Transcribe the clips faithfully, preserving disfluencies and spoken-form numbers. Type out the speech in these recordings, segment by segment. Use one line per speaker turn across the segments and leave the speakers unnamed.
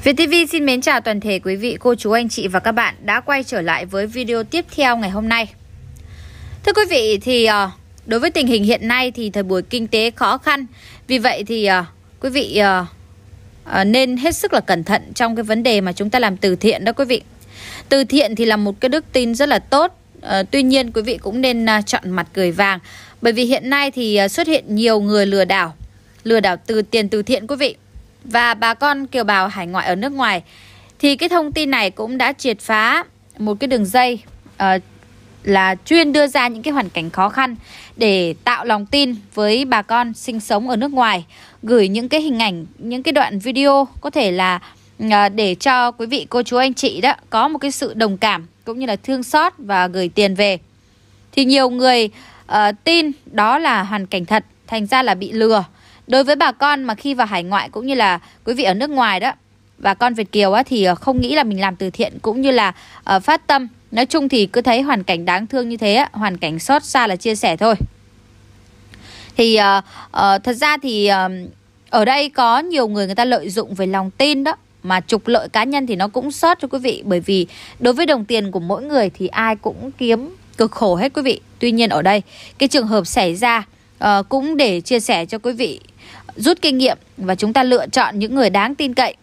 Việt ti vi xin mến chào toàn thể quý vị, cô chú, anh chị và các bạn đã quay trở lại với video tiếp theo ngày hôm nay. Thưa quý vị, thì đối với tình hình hiện nay thì thời buổi kinh tế khó khăn. Vì vậy thì quý vị nên hết sức là cẩn thận trong cái vấn đề mà chúng ta làm từ thiện đó quý vị. Từ thiện thì là một cái đức tin rất là tốt. Tuy nhiên quý vị cũng nên chọn mặt gửi vàng. Bởi vì hiện nay thì xuất hiện nhiều người lừa đảo, lừa đảo từ tiền từ thiện quý vị. Và bà con kiều bào hải ngoại ở nước ngoài thì cái thông tin này cũng đã triệt phá một cái đường dây uh, là chuyên đưa ra những cái hoàn cảnh khó khăn để tạo lòng tin với bà con sinh sống ở nước ngoài, gửi những cái hình ảnh, những cái đoạn video có thể là uh, để cho quý vị, cô chú, anh chị đó có một cái sự đồng cảm cũng như là thương xót và gửi tiền về. Thì nhiều người uh, tin đó là hoàn cảnh thật, thành ra là bị lừa. Đối với bà con mà khi vào hải ngoại cũng như là quý vị ở nước ngoài đó, bà con Việt kiều á, thì không nghĩ là mình làm từ thiện cũng như là uh, phát tâm. Nói chung thì cứ thấy hoàn cảnh đáng thương như thế á, hoàn cảnh xót xa là chia sẻ thôi. Thì uh, uh, thật ra thì uh, ở đây có nhiều người người ta lợi dụng về lòng tin đó, mà trục lợi cá nhân thì nó cũng sót cho quý vị. Bởi vì đối với đồng tiền của mỗi người thì ai cũng kiếm cực khổ hết quý vị. Tuy nhiên ở đây cái trường hợp xảy ra uh, cũng để chia sẻ cho quý vị rút kinh nghiệm và chúng ta lựa chọn những người đáng tin cậy.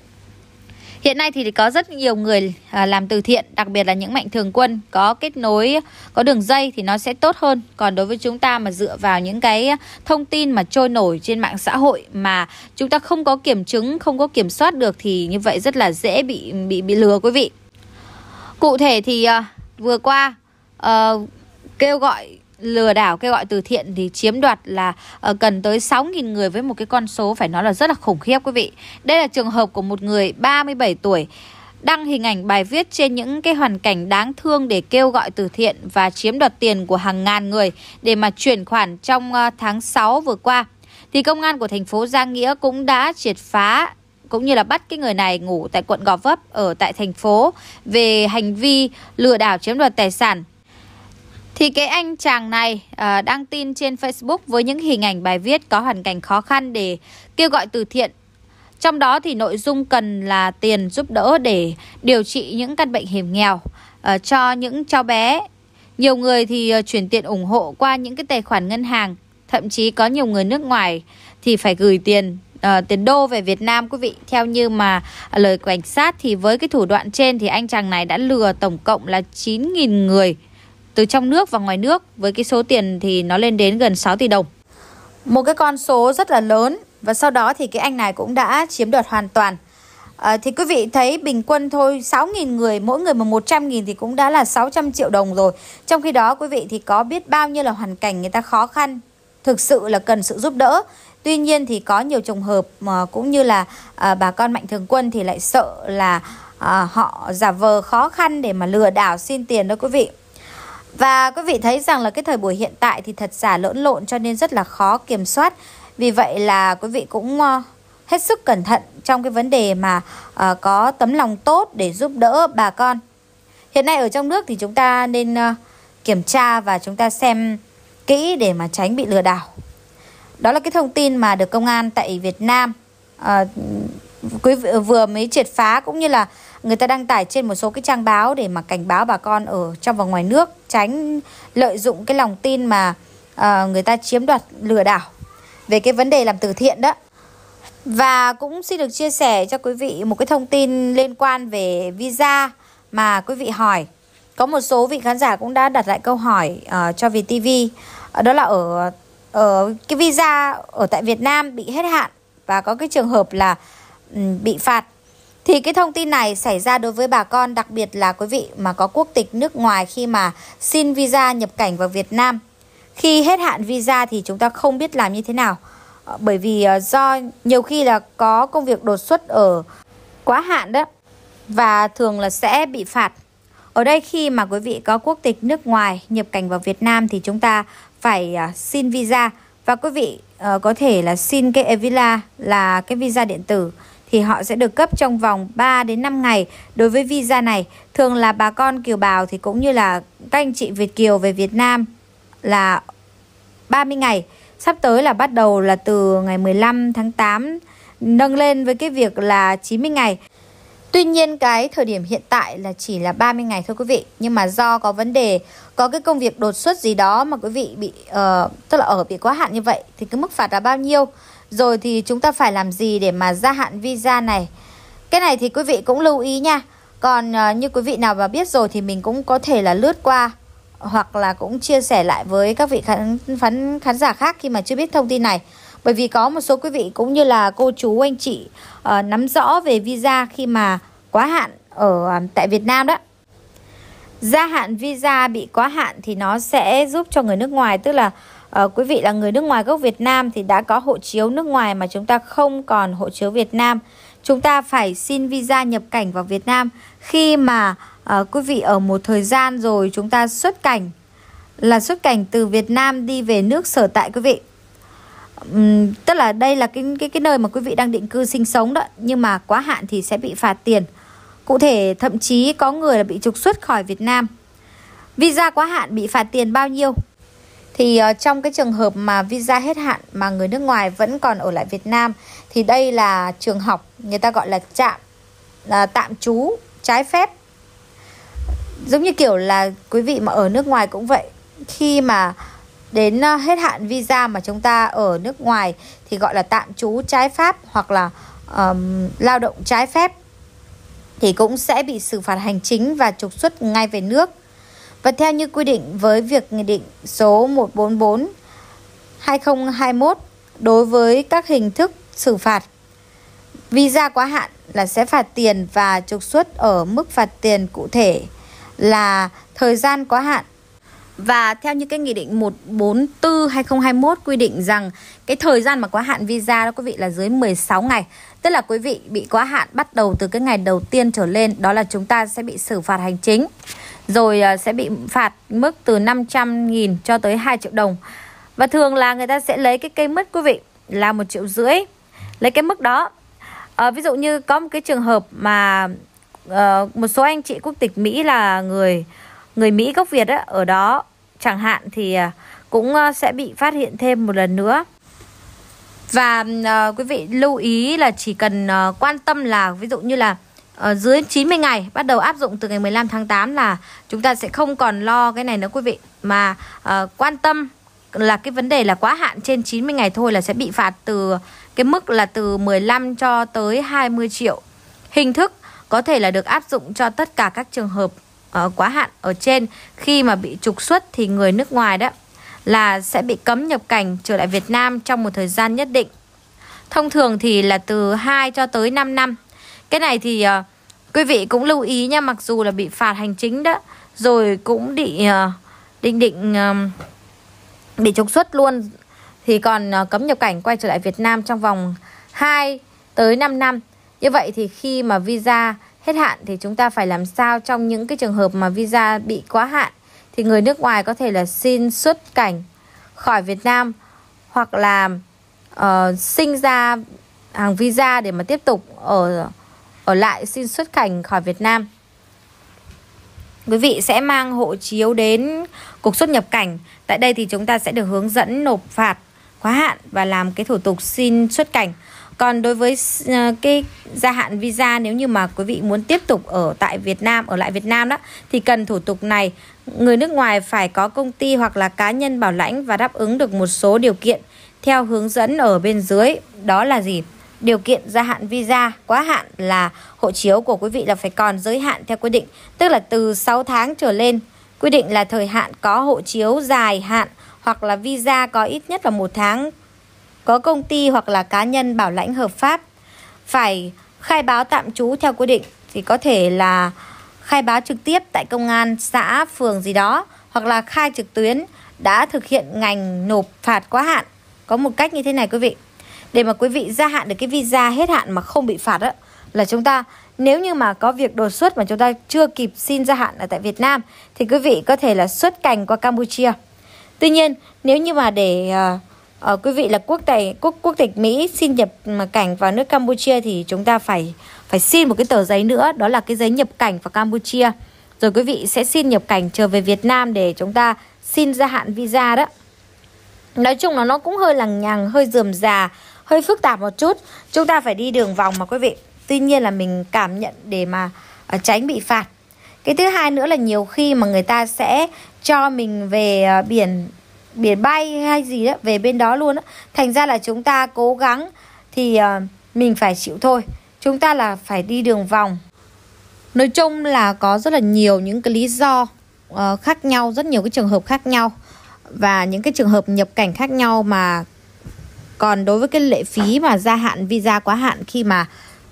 Hiện nay thì có rất nhiều người à, làm từ thiện, đặc biệt là những mạnh thường quân có kết nối, có đường dây thì nó sẽ tốt hơn. Còn đối với chúng ta mà dựa vào những cái thông tin mà trôi nổi trên mạng xã hội mà chúng ta không có kiểm chứng, không có kiểm soát được thì như vậy rất là dễ bị bị bị lừa quý vị. Cụ thể thì à, vừa qua à, kêu gọi lừa đảo, kêu gọi từ thiện thì chiếm đoạt là uh, cần tới sáu nghìn người với một cái con số phải nói là rất là khủng khiếp quý vị. Đây là trường hợp của một người ba mươi bảy tuổi đăng hình ảnh bài viết trên những cái hoàn cảnh đáng thương để kêu gọi từ thiện và chiếm đoạt tiền của hàng ngàn người để mà chuyển khoản trong uh, tháng sáu vừa qua. Thì công an của thành phố Giang Nghĩa cũng đã triệt phá cũng như là bắt cái người này ngủ tại quận Gò Vấp ở tại thành phố về hành vi lừa đảo chiếm đoạt tài sản. Thì cái anh chàng này à, đăng tin trên Facebook với những hình ảnh bài viết có hoàn cảnh khó khăn để kêu gọi từ thiện. Trong đó thì nội dung cần là tiền giúp đỡ để điều trị những căn bệnh hiểm nghèo à, cho những cháu bé. Nhiều người thì à, chuyển tiền ủng hộ qua những cái tài khoản ngân hàng. Thậm chí có nhiều người nước ngoài thì phải gửi tiền à, tiền đô về Việt Nam quý vị. Theo như mà à, lời cảnh sát thì với cái thủ đoạn trên thì anh chàng này đã lừa tổng cộng là chín nghìn người từ trong nước và ngoài nước, với cái số tiền thì nó lên đến gần sáu tỷ đồng. Một cái con số rất là lớn. Và sau đó thì cái anh này cũng đã chiếm đoạt hoàn toàn. à, Thì quý vị thấy bình quân thôi, sáu nghìn người, mỗi người mà một trăm nghìn thì cũng đã là sáu trăm triệu đồng rồi. Trong khi đó quý vị thì có biết bao nhiêu là hoàn cảnh người ta khó khăn, thực sự là cần sự giúp đỡ. Tuy nhiên thì có nhiều trường hợp mà cũng như là à, bà con mạnh thường quân thì lại sợ là à, họ giả vờ khó khăn để mà lừa đảo xin tiền đó quý vị. Và quý vị thấy rằng là cái thời buổi hiện tại thì thật giả lẫn lộn cho nên rất là khó kiểm soát. Vì vậy là quý vị cũng uh, hết sức cẩn thận trong cái vấn đề mà uh, có tấm lòng tốt để giúp đỡ bà con. Hiện nay ở trong nước thì chúng ta nên uh, kiểm tra và chúng ta xem kỹ để mà tránh bị lừa đảo. Đó là cái thông tin mà được công an tại Việt Nam uh, quý vị vừa mới triệt phá, cũng như là người ta đăng tải trên một số cái trang báo để mà cảnh báo bà con ở trong và ngoài nước tránh lợi dụng cái lòng tin mà uh, người ta chiếm đoạt lừa đảo về cái vấn đề làm từ thiện đó. Và cũng xin được chia sẻ cho quý vị một cái thông tin liên quan về visa mà quý vị hỏi. Có một số vị khán giả cũng đã đặt lại câu hỏi uh, cho Việt ti vi. uh, Đó là ở, ở cái visa ở tại Việt Nam bị hết hạn và có cái trường hợp là um, bị phạt. Thì cái thông tin này xảy ra đối với bà con, đặc biệt là quý vị mà có quốc tịch nước ngoài khi mà xin visa nhập cảnh vào Việt Nam. Khi hết hạn visa thì chúng ta không biết làm như thế nào. Bởi vì do nhiều khi là có công việc đột xuất ở quá hạn đó, và thường là sẽ bị phạt. Ở đây khi mà quý vị có quốc tịch nước ngoài nhập cảnh vào Việt Nam thì chúng ta phải xin visa. Và quý vị uh, có thể là xin cái e-visa là cái visa điện tử. Thì họ sẽ được cấp trong vòng ba đến năm ngày. Đối với visa này, thường là bà con kiều bào thì cũng như là các anh chị Việt kiều về Việt Nam là ba mươi ngày. Sắp tới là bắt đầu là từ ngày mười lăm tháng tám nâng lên với cái việc là chín mươi ngày. Tuy nhiên cái thời điểm hiện tại là chỉ là ba mươi ngày thôi quý vị. Nhưng mà do có vấn đề, có cái công việc đột xuất gì đó mà quý vị bị uh, tức là ở bị quá hạn như vậy, thì cái mức phạt là bao nhiêu, rồi thì chúng ta phải làm gì để mà gia hạn visa này. Cái này thì quý vị cũng lưu ý nha. Còn uh, như quý vị nào mà biết rồi thì mình cũng có thể là lướt qua, hoặc là cũng chia sẻ lại với các vị khán, khán, khán giả khác khi mà chưa biết thông tin này. Bởi vì có một số quý vị cũng như là cô chú anh chị uh, nắm rõ về visa khi mà quá hạn ở uh, tại Việt Nam đó. Gia hạn visa bị quá hạn thì nó sẽ giúp cho người nước ngoài, tức là uh, quý vị là người nước ngoài gốc Việt Nam thì đã có hộ chiếu nước ngoài mà chúng ta không còn hộ chiếu Việt Nam. Chúng ta phải xin visa nhập cảnh vào Việt Nam khi mà uh, quý vị ở một thời gian rồi chúng ta xuất cảnh, là xuất cảnh từ Việt Nam đi về nước sở tại quý vị. Uhm, tức là đây là cái, cái, cái nơi mà quý vị đang định cư sinh sống đó. Nhưng mà quá hạn thì sẽ bị phạt tiền. Cụ thể thậm chí có người là bị trục xuất khỏi Việt Nam. Visa quá hạn bị phạt tiền bao nhiêu? Thì uh, trong cái trường hợp mà visa hết hạn mà người nước ngoài vẫn còn ở lại Việt Nam, thì đây là trường học, người ta gọi là trạm là tạm trú trái phép. Giống như kiểu là quý vị mà ở nước ngoài cũng vậy. Khi mà đến uh, hết hạn visa mà chúng ta ở nước ngoài thì gọi là tạm trú trái phép hoặc là um, lao động trái phép, thì cũng sẽ bị xử phạt hành chính và trục xuất ngay về nước. Và theo như quy định với việc Nghị định số một trăm bốn mươi bốn trên hai nghìn hai mươi mốt, đối với các hình thức xử phạt visa quá hạn là sẽ phạt tiền và trục xuất ở mức phạt tiền cụ thể là thời gian quá hạn. Và theo như cái Nghị định một trăm bốn mươi tư trên hai nghìn hai mươi mốt quy định rằng cái thời gian mà quá hạn visa đó quý vị là dưới mười sáu ngày. Tức là quý vị bị quá hạn bắt đầu từ cái ngày đầu tiên trở lên, đó là chúng ta sẽ bị xử phạt hành chính. Rồi sẽ bị phạt mức từ năm trăm nghìn cho tới hai triệu đồng. Và thường là người ta sẽ lấy cái cây mức quý vị là một triệu rưỡi. Lấy cái mức đó. à, Ví dụ như có một cái trường hợp mà uh, một số anh chị quốc tịch Mỹ là người người Mỹ gốc Việt á, ở đó chẳng hạn, thì uh, cũng uh, sẽ bị phát hiện thêm một lần nữa. Và uh, quý vị lưu ý là chỉ cần uh, quan tâm là ví dụ như là uh, dưới chín mươi ngày, bắt đầu áp dụng từ ngày mười lăm tháng tám là chúng ta sẽ không còn lo cái này nữa quý vị. Mà uh, quan tâm là cái vấn đề là quá hạn trên chín mươi ngày thôi là sẽ bị phạt từ cái mức là từ mười lăm cho tới hai mươi triệu. Hình thức có thể là được áp dụng cho tất cả các trường hợp uh, quá hạn ở trên. Khi mà bị trục xuất thì người nước ngoài đó là sẽ bị cấm nhập cảnh trở lại Việt Nam trong một thời gian nhất định. Thông thường thì là từ hai cho tới năm năm. Cái này thì uh, quý vị cũng lưu ý nha, mặc dù là bị phạt hành chính đó, rồi cũng bị uh, định định uh, bị trục xuất luôn, thì còn uh, cấm nhập cảnh quay trở lại Việt Nam trong vòng hai tới năm năm. Như vậy thì khi mà visa hết hạn thì chúng ta phải làm sao trong những cái trường hợp mà visa bị quá hạn, thì người nước ngoài có thể là xin xuất cảnh khỏi Việt Nam, hoặc là uh, sinh ra hàng visa để mà tiếp tục ở ở lại xin xuất cảnh khỏi Việt Nam. Quý vị sẽ mang hộ chiếu đến cục xuất nhập cảnh. Tại đây thì chúng ta sẽ được hướng dẫn nộp phạt quá hạn và làm cái thủ tục xin xuất cảnh. Còn đối với uh, cái gia hạn visa, nếu như mà quý vị muốn tiếp tục ở tại Việt Nam, ở lại Việt Nam đó, thì cần thủ tục này người nước ngoài phải có công ty hoặc là cá nhân bảo lãnh và đáp ứng được một số điều kiện theo hướng dẫn ở bên dưới. Đó là gì? Điều kiện gia hạn visa quá hạn là hộ chiếu của quý vị là phải còn giới hạn theo quy định, tức là từ sáu tháng trở lên. Quy định là thời hạn có hộ chiếu dài hạn hoặc là visa có ít nhất là một tháng, có công ty hoặc là cá nhân bảo lãnh hợp pháp, phải khai báo tạm trú theo quy định, thì có thể là khai báo trực tiếp tại công an xã, phường gì đó, hoặc là khai trực tuyến đã thực hiện ngành nộp phạt quá hạn. Có một cách như thế này quý vị, để mà quý vị gia hạn được cái visa hết hạn mà không bị phạt đó, là chúng ta nếu như mà có việc đột xuất mà chúng ta chưa kịp xin gia hạn ở tại Việt Nam thì quý vị có thể là xuất cảnh qua Campuchia. Tuy nhiên nếu như mà để uh, uh, quý vị là quốc tịch quốc quốc tịch Mỹ xin nhập cảnh vào nước Campuchia thì chúng ta phải phải xin một cái tờ giấy nữa, đó là cái giấy nhập cảnh vào Campuchia. Rồi quý vị sẽ xin nhập cảnh trở về Việt Nam để chúng ta xin gia hạn visa đó. Nói chung là nó cũng hơi lằng nhằng, hơi rườm rà, hơi phức tạp một chút. Chúng ta phải đi đường vòng mà quý vị. Tuy nhiên là mình cảm nhận để mà uh, tránh bị phạt. Cái thứ hai nữa là nhiều khi mà người ta sẽ cho mình về uh, biển biển bay hay gì đó, về bên đó luôn đó. Thành ra là chúng ta cố gắng thì uh, mình phải chịu thôi. Chúng ta là phải đi đường vòng. Nói chung là có rất là nhiều những cái lý do uh, khác nhau, rất nhiều cái trường hợp khác nhau và những cái trường hợp nhập cảnh khác nhau. Mà còn đối với cái lệ phí mà gia hạn visa quá hạn khi mà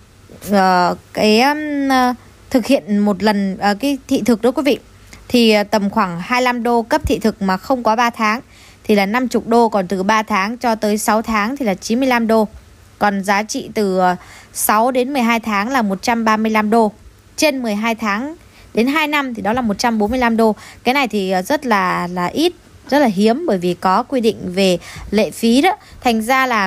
uh, cái uh, thực hiện một lần uh, cái thị thực đó quý vị, thì uh, tầm khoảng hai mươi lăm đô cấp thị thực mà không quá ba tháng thì là năm mươi đô, còn từ ba tháng cho tới sáu tháng thì là chín mươi lăm đô. Còn giá trị từ uh, sáu đến mười hai tháng là một trăm ba mươi lăm đô. Trên mười hai tháng đến hai năm thì đó là một trăm bốn mươi lăm đô. Cái này thì rất là là ít, rất là hiếm, bởi vì có quy định về lệ phí đó. Thành ra là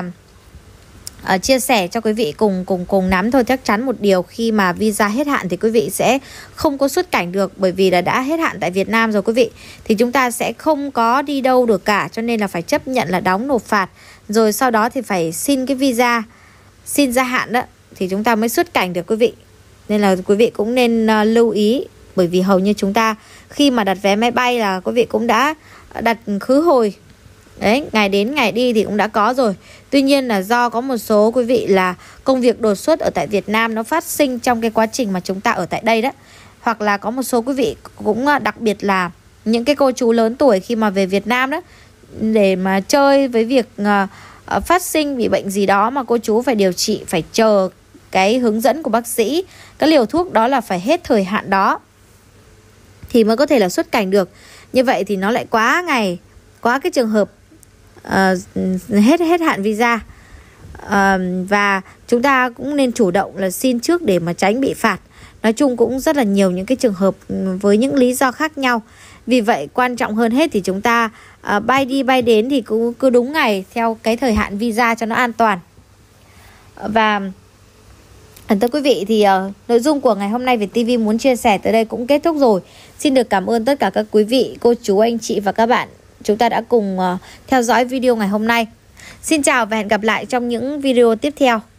uh, chia sẻ cho quý vị cùng cùng cùng nắm thôi. Chắc chắn một điều, khi mà visa hết hạn thì quý vị sẽ không có xuất cảnh được, bởi vì là đã hết hạn tại Việt Nam rồi quý vị. Thì chúng ta sẽ không có đi đâu được cả, cho nên là phải chấp nhận là đóng nộp phạt. Rồi sau đó thì phải xin cái visa, xin gia hạn đó, thì chúng ta mới xuất cảnh được quý vị. Nên là quý vị cũng nên uh, lưu ý, bởi vì hầu như chúng ta khi mà đặt vé máy bay là quý vị cũng đã đặt khứ hồi. Đấy, ngày đến ngày đi thì cũng đã có rồi. Tuy nhiên là do có một số quý vị là công việc đột xuất ở tại Việt Nam nó phát sinh trong cái quá trình mà chúng ta ở tại đây đó. Hoặc là có một số quý vị cũng đặc biệt là những cái cô chú lớn tuổi khi mà về Việt Nam đó, để mà chơi với việc uh, phát sinh bị bệnh gì đó mà cô chú phải điều trị, phải chờ cái hướng dẫn của bác sĩ, cái liều thuốc đó là phải hết thời hạn đó thì mới có thể là xuất cảnh được. Như vậy thì nó lại quá ngày, quá cái trường hợp uh, hết hết hạn visa. uh, Và chúng ta cũng nên chủ động là xin trước để mà tránh bị phạt. Nói chung cũng rất là nhiều những cái trường hợp với những lý do khác nhau. Vì vậy quan trọng hơn hết thì chúng ta uh, bay đi bay đến thì cứ, cứ đúng ngày theo cái thời hạn visa cho nó an toàn. Và thưa quý vị thì uh, nội dung của ngày hôm nay Việt ti vi muốn chia sẻ tới đây cũng kết thúc rồi. Xin được cảm ơn tất cả các quý vị, cô chú, anh chị và các bạn chúng ta đã cùng uh, theo dõi video ngày hôm nay. Xin chào và hẹn gặp lại trong những video tiếp theo.